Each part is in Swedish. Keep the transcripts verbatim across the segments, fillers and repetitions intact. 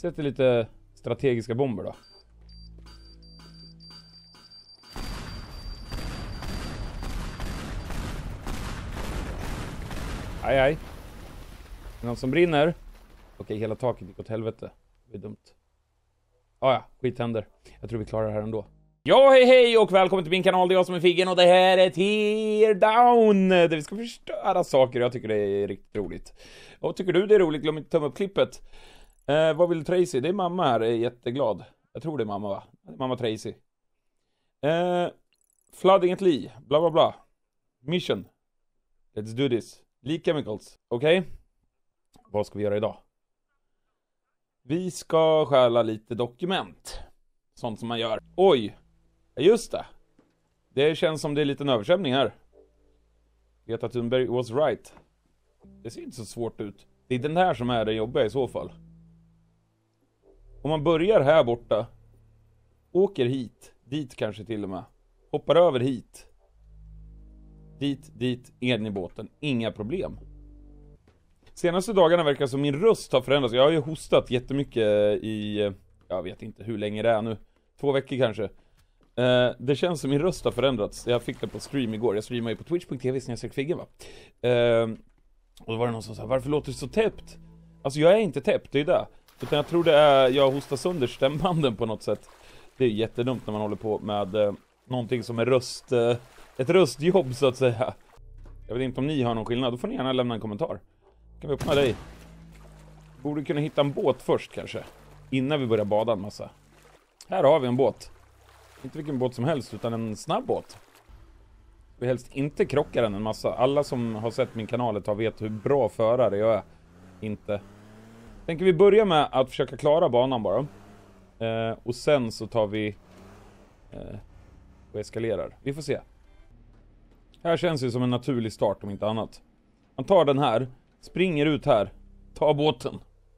Sätter lite strategiska bomber då. Aj, aj. Någon som brinner. Okej, hela taket gick åt helvete. Det är dumt. Ah, ja, skit händer. Jag tror vi klarar det här ändå. Ja, hej hej och välkommen till min kanal. Det är jag som är Figgen och det här är Teardown. Där vi ska förstöra saker. Jag tycker det är riktigt roligt. Och tycker du det är roligt, glöm inte tumma upp klippet. Eh, vad vill Tracy? Det är mamma här, är jätteglad. Jag tror det är mamma, va? Mamma Tracy. Eh, flooding at Lee, bla bla bla. Mission. Let's do this. Lee Chemicals, okej? Okay? Vad ska vi göra idag? Vi ska stjäla lite dokument. Sånt som man gör. Oj, just det. Det känns som det är lite en översvämning här. Greta Thunberg was right. Det ser inte så svårt ut. Det är den här som är det jobbiga i så fall. Om man börjar här borta, åker hit, dit kanske till och med, hoppar över hit, dit, dit, in i båten, inga problem. Senaste dagarna verkar som min röst har förändrats. Jag har ju hostat jättemycket i, jag vet inte hur länge det är nu, två veckor kanske. eh, Det känns som min röst har förändrats. Jag fick det på stream igår. Jag streamade ju på twitch punkt tv snedstreck Figgen, va. eh, Och då var det någon som sa, varför låter det så täppt? Alltså jag är inte täppt, det är det. Utan jag tror det är, jag hostar sönder stämbanden på något sätt. Det är jättedumt när man håller på med eh, någonting som är röst, eh, ett röstjobb så att säga. Jag vet inte om ni har någon skillnad, då får ni gärna lämna en kommentar. Kan vi öppna dig? Borde kunna hitta en båt först kanske, innan vi börjar bada en massa. Här har vi en båt. Inte vilken båt som helst, utan en snabb båt. Vi helst inte krockar den en massa. Alla som har sett min kanal ett tag vet hur bra förare jag är. Inte. Tänker vi börja med att försöka klara banan bara. Eh, och sen så tar vi eh, och eskalerar. Vi får se. Här känns det som en naturlig start om inte annat. Man tar den här, springer ut här, tar båten.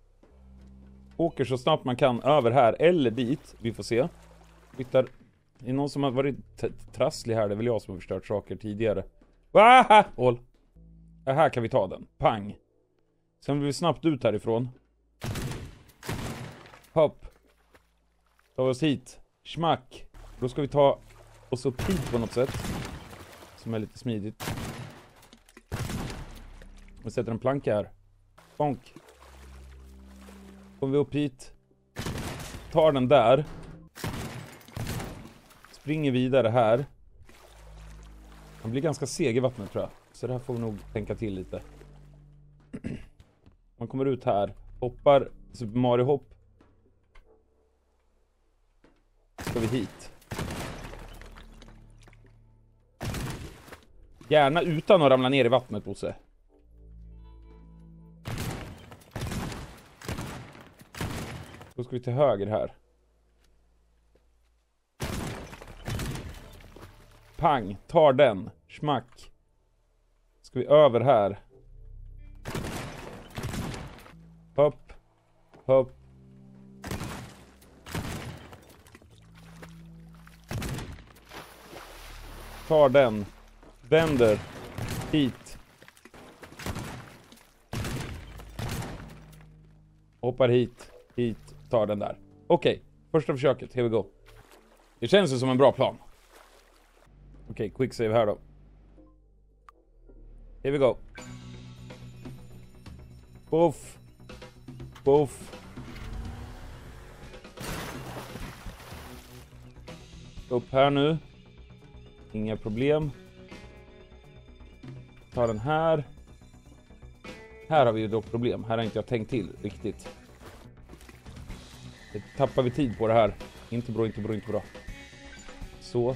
Åker så snabbt man kan över här eller dit. Vi får se. Hittar, det är någon som har varit trasslig här. Det är väl jag som har förstört saker tidigare. Ah! Håll. Ja, här kan vi ta den. Pang. Sen vill vi snabbt ut härifrån. Hopp. Ta oss hit. Schmack. Då ska vi ta oss upp hit på något sätt. Som är lite smidigt. Vi sätter en planka här. Bonk. Kommer vi upp hit. Tar den där. Springer vidare här. Han blir ganska seg i vattnet tror jag. Så det här får vi nog tänka till lite. Man kommer ut här. Hoppar. Super Mario hopp. Ska vi hit. Gärna utan att ramla ner i vattnet, Bosse. Då ska vi till höger här. Pang, tar den. Schmack. Ska vi över här. Hopp. Hopp. Tar den. Vänder. Hit. Hoppar hit. Hit. Tar den där. Okej. Okay. Första försöket. Here we go. Det känns ju som en bra plan. Okej. Okay, quick save här då. Here we go. Puff. Puff. Upp här nu. Inga problem. Ta den här. Här har vi ju dock problem. Här har inte jag tänkt till riktigt. Det tappar vi tid på det här. Inte bra, inte bra, inte bra. Så.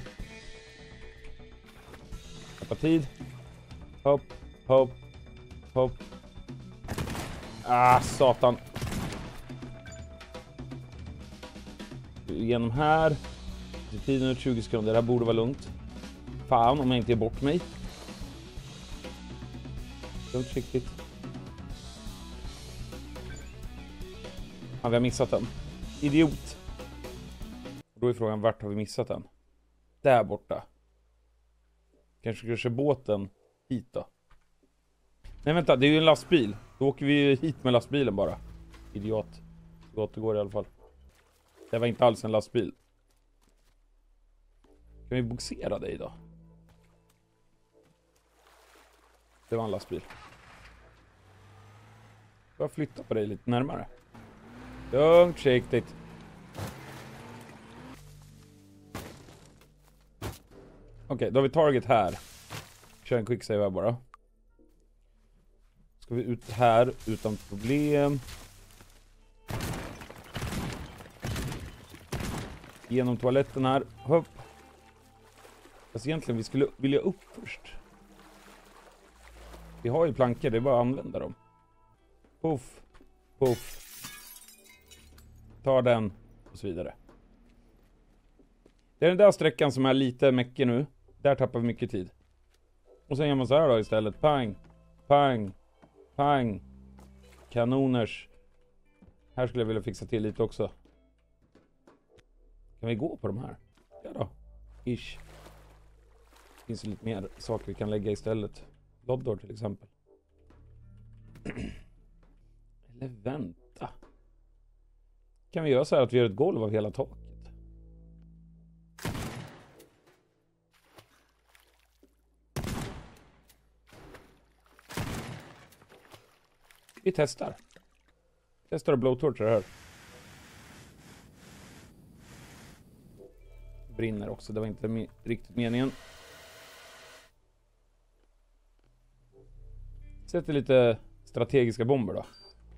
Tappa tid. Hopp, hopp, hopp. Ah, satan. Genom här. Tiden är tjugo sekunder. Det här borde vara lugnt. Fan om jag inte är bort mig. Lugnt riktigt. Ja, vi har missat den. Idiot. Och då är frågan, vart har vi missat den? Där borta. Kanske kanske båten hit då. Nej vänta, det är ju en lastbil. Då åker vi hit med lastbilen bara. Idiot. gott det går i alla fall. Det var inte alls en lastbil. Kan vi boxera dig då? Det var en lastbil. Jag flyttar på dig lite närmare. Don't shake it. Okej, okay, då har vi target här. Kör en quick save här bara. Ska vi ut här utan problem. Genom toaletten här. Hopp. Fast egentligen vi skulle vilja upp först. Vi har ju plankor, det är bara att använda dem. Puff. Puff. Ta den. Och så vidare. Det är den där sträckan som är lite mäckig nu. Där tappar vi mycket tid. Och sen gör man så här då istället. Pang. Pang. Pang. Kanoners. Här skulle jag vilja fixa till lite också. Kan vi gå på de här? Ja då. Ish. Finns det lite mer saker vi kan lägga istället. Loddor till exempel. Eller vänta. Kan vi göra så här att vi gör ett golv av hela taket? Vi testar. Testar att blowtorcha det här. Brinner också, det var inte me- riktigt meningen. Sätter lite strategiska bomber då.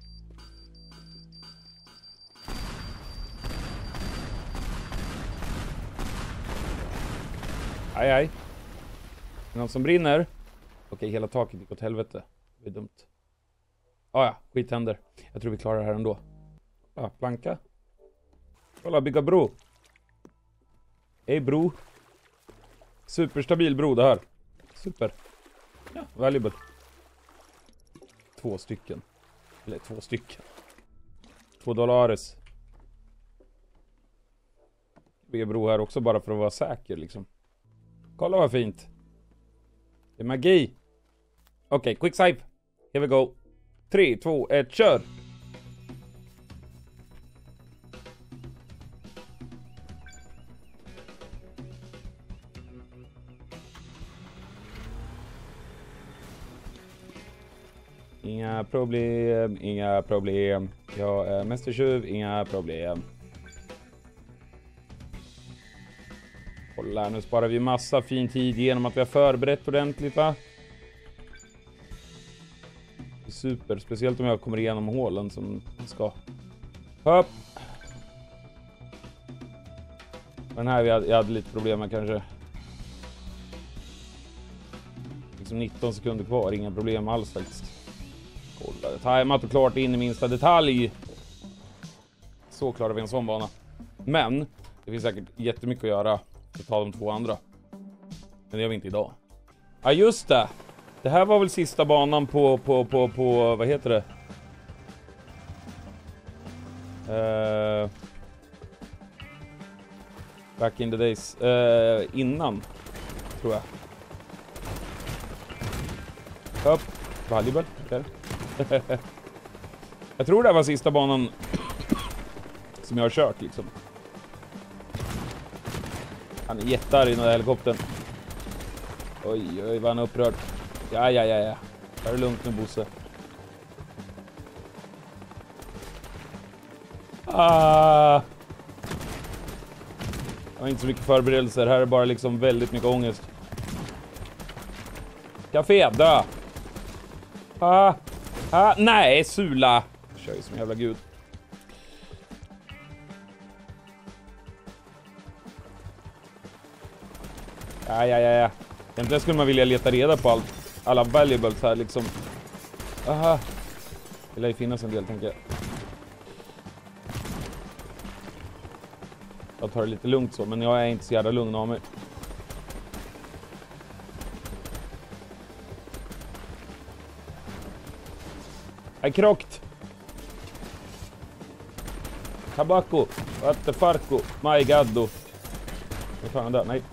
Aj aj. Någon som brinner. Okej, hela taket gick åt helvete. Det är dumt. Ah, ja, skit händer. Jag tror vi klarar det här ändå. Ah, planka. Kolla, bygga bro. Hej bro. Superstabil bro det här. Super. Ja, valuable. Två stycken. Eller två stycken. Två dollares. Bygga bro här också bara för att vara säker liksom. Kolla vad fint. Det är magi. Okej, okay, quick save. Here we go. tre, två, ett, kör! Inga problem, inga problem. Jag är mästertjuv, inga problem. Kolla, nu sparar vi massa fin tid genom att vi har förberett ordentligt, va? Super, speciellt om jag kommer igenom hålen som ska. Hopp. Den här jag hade, jag hade lite problem med kanske. Liksom nitton sekunder kvar, inga problem alls faktiskt. Kolla, tajmat och klart in i minsta detalj. Så klarar vi en sån bana. Men det finns säkert jättemycket att göra för att ta de två andra. Men det gör vi inte idag. Ja, just det. Det här var väl sista banan på, på, på, på vad heter det? Uh, back in the days. Uh, innan, tror jag. Upp, valuable. Okay. Jag tror det här var sista banan som jag har kört liksom. Han är jättearg i den där helikoptern. Oj, oj, vad han är upprörd. Ja, ja, ja, ja. Det är lugnt nu, Bosse. Ah. Det var inte så mycket förberedelser. Här är bara liksom väldigt mycket ångest. Café, dö! Ah. Ah. Nej, Sula! Jag kör ju som jävla gud. Ja, ja, ja, ja. Egentligen skulle man vilja leta reda på allt. Alla valuables här liksom. Aha. Det lär ju finnas en del, tänker jag. Jag tar det lite lugnt så, men jag är inte så jävla lugn av mig. Jag är krockt. Tabacco. What the farco. My gaddo. Vad fan är det? Nej.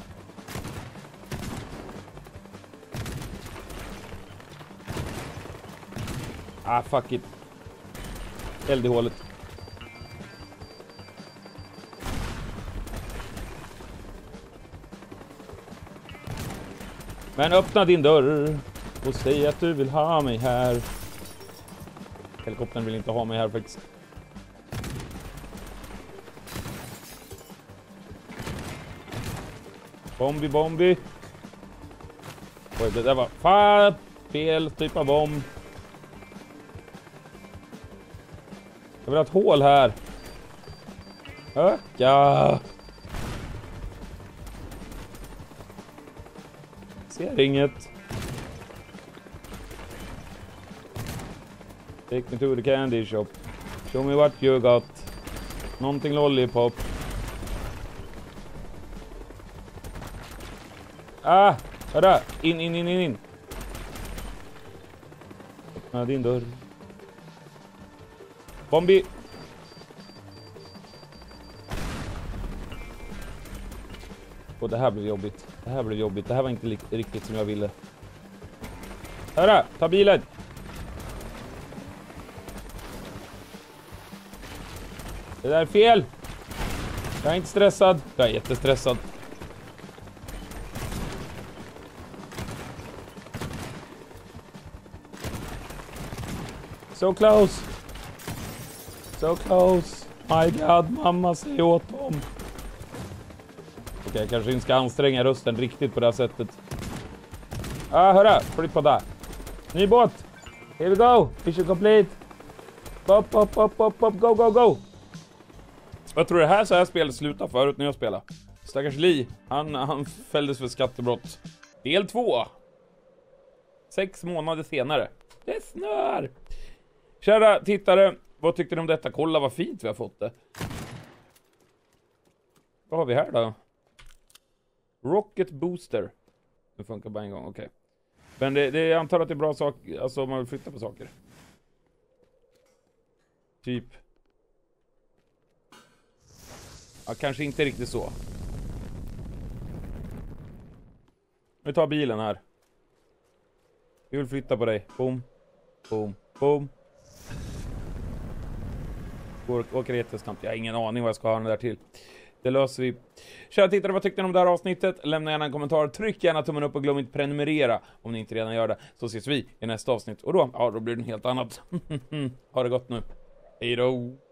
Ah, fuck it. Eld i hålet. Men öppna din dörr och säg att du vill ha mig här. Helikoptern vill inte ha mig här faktiskt. Bombi, bombi. Oj, det där var fan fel typ av bomb. Jag vill ha ett hål här. Öka. Ser inget. Take me to the candy shop. Show me what you got. Någonting lollipop. Ah, hörru. In, in, in, in, in. Öppna din dörr. Bombi. Och det här blev jobbigt. Det här blev jobbigt. Det här var inte riktigt som jag ville. Hörru, ta bilen. Det där är fel. Jag är inte stressad. Jag är jättestressad. So close. So close. My God, mamma, säg åt dem. Okej, okay, jag kanske inte ska anstränga rösten riktigt på det här sättet. Ah, hörru, flytt på där. Ny båt. Here we go. Mission complete. Pop, pop, pop, pop, pop. Go, go, go. Jag tror det här så här spelet slutar förut när jag spelar. Stackars Lee, han, han fälldes för skattebrott. Del två. Sex månader senare. Det snör. Kära tittare, vad tyckte ni om detta? Kolla vad fint vi har fått det. Vad har vi här då? Rocket Booster. Det funkar bara en gång, okej. Okay. Men det, det, jag antar att det är bra sak, alltså om man vill flytta på saker. Typ. Ja, kanske inte riktigt så. Vi tar bilen här. Vi vill flytta på dig. Boom. Boom. Boom. Går, åker jättesnabbt. Jag har ingen aning vad jag ska ha den där till. Det löser vi. Kära tittare, vad tyckte ni om det här avsnittet? Lämna gärna en kommentar. Tryck gärna tummen upp och glöm inte prenumerera om ni inte redan gör det. Så ses vi i nästa avsnitt. Och då, ja, då blir det helt annat. Ha det gott nu. Hej då.